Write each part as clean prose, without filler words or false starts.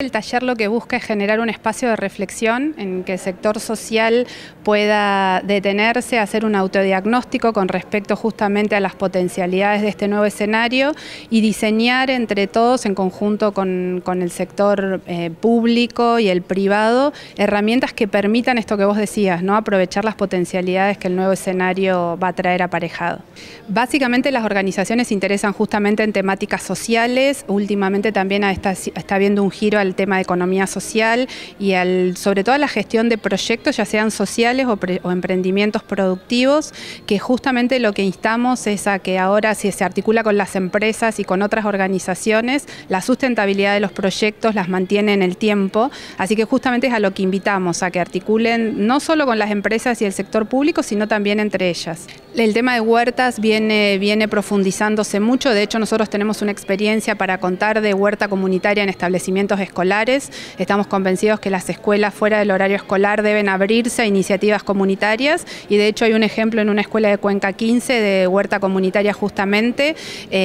El taller lo que busca es generar un espacio de reflexión en que el sector social pueda detenerse, hacer un autodiagnóstico con respecto justamente a las potencialidades de este nuevo escenario y diseñar entre todos, en conjunto con el sector público y el privado, herramientas que permitan esto que vos decías, ¿no? Aprovechar las potencialidades que el nuevo escenario va a traer aparejado. Básicamente las organizaciones se interesan justamente en temáticas sociales. Últimamente también está habiendo un giro al tema de economía social y sobre todo a la gestión de proyectos, ya sean sociales o emprendimientos productivos, que justamente lo que instamos es a que ahora, si se articula con las empresas y con otras organizaciones, la sustentabilidad de los proyectos las mantiene en el tiempo, así que justamente es a lo que invitamos, a que articulen no solo con las empresas y el sector público, sino también entre ellas. El tema de huertas viene profundizándose mucho. De hecho, nosotros tenemos una experiencia para contar de huerta comunitaria en establecimientos escolares. Estamos convencidos que las escuelas fuera del horario escolar deben abrirse a iniciativas comunitarias y de hecho hay un ejemplo en una escuela de Cuenca 15 de huerta comunitaria justamente.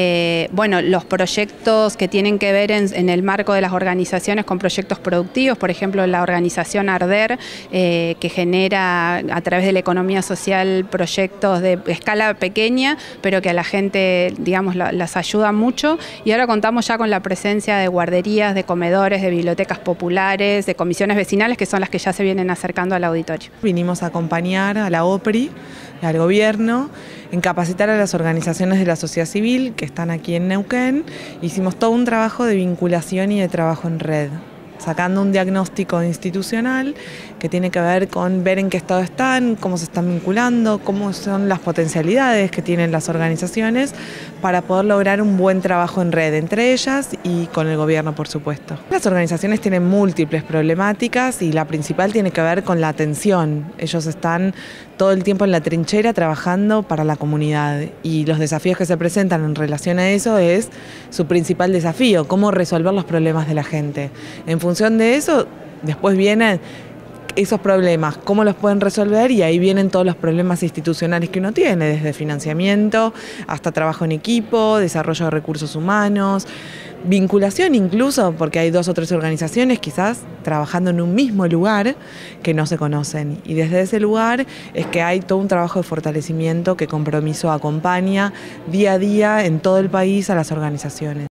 Bueno, los proyectos que tienen que ver en el marco de las organizaciones con proyectos productivos, por ejemplo la organización Arder, que genera a través de la economía social proyectos de escala pequeña, pero que a la gente, digamos, las ayuda mucho. Y ahora contamos ya con la presencia de guarderías, de comedores, de bibliotecas populares, de comisiones vecinales, que son las que ya se vienen acercando al auditorio. Vinimos a acompañar a la OPRI, al gobierno, en capacitar a las organizaciones de la sociedad civil que están aquí en Neuquén. Hicimos todo un trabajo de vinculación y de trabajo en red, sacando un diagnóstico institucional que tiene que ver con ver en qué estado están, cómo se están vinculando, cómo son las potencialidades que tienen las organizaciones para poder lograr un buen trabajo en red entre ellas y con el gobierno, por supuesto. Las organizaciones tienen múltiples problemáticas y la principal tiene que ver con la atención. Ellos están todo el tiempo en la trinchera trabajando para la comunidad y los desafíos que se presentan en relación a eso es su principal desafío, cómo resolver los problemas de la gente. En función de eso, después vienen esos problemas, cómo los pueden resolver, y ahí vienen todos los problemas institucionales que uno tiene, desde financiamiento hasta trabajo en equipo, desarrollo de recursos humanos, vinculación incluso, porque hay 2 o 3 organizaciones quizás trabajando en un mismo lugar que no se conocen. Y desde ese lugar es que hay todo un trabajo de fortalecimiento que Compromiso acompaña día a día en todo el país a las organizaciones.